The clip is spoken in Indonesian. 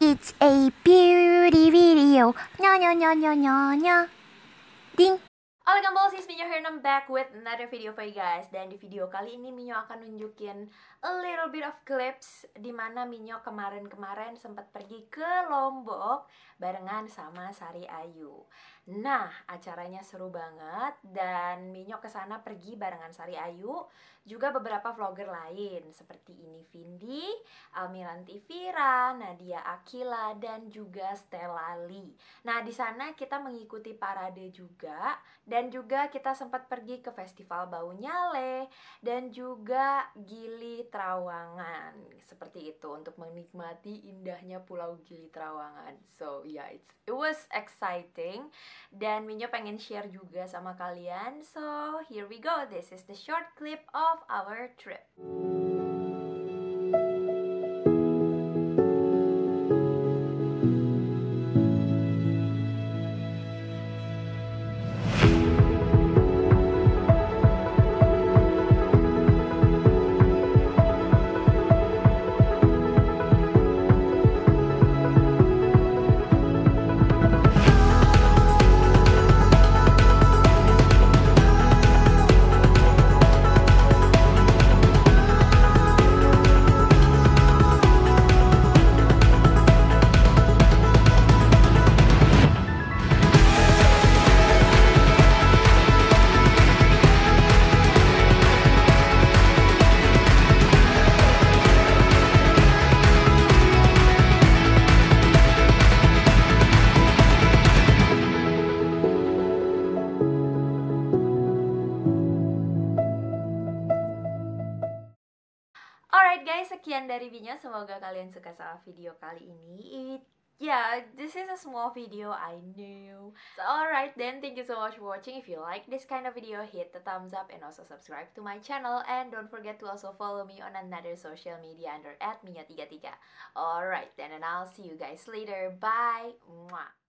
It's a beauty video. Nya nya nya nya nya nya. Ding. Halo Gambalsis, Minyo here and I'm back with another video for you guys. Dan di video kali ini Minyo akan nunjukin a little bit of clips dimana Minyo kemarin-kemarin sempat pergi ke Lombok barengan sama Sari Ayu. Nah, acaranya seru banget dan Minyo kesana pergi barengan Sari Ayu, juga beberapa vlogger lain seperti ini Vindi, Almiranti Vira, Nadia Akila, dan juga Stella Lee. Nah, di sana kita mengikuti parade juga. Dan juga kita sempat pergi ke Festival Bau Nyale dan juga Gili Trawangan. Seperti itu untuk menikmati indahnya Pulau Gili Trawangan. So yeah, it was exciting. Dan Minyo pengen share juga sama kalian. So here we go. This is the short clip of our trip. Alright guys, sekian dari Minyo. Semoga kalian suka sama video kali ini. This is a small video, I know. So alright then, thank you so much for watching. If you like this kind of video, hit the thumbs up and also subscribe to my channel. And don't forget to also follow me on another social media under @minyo33. Alright then, and I'll see you guys later. Bye! Mwah.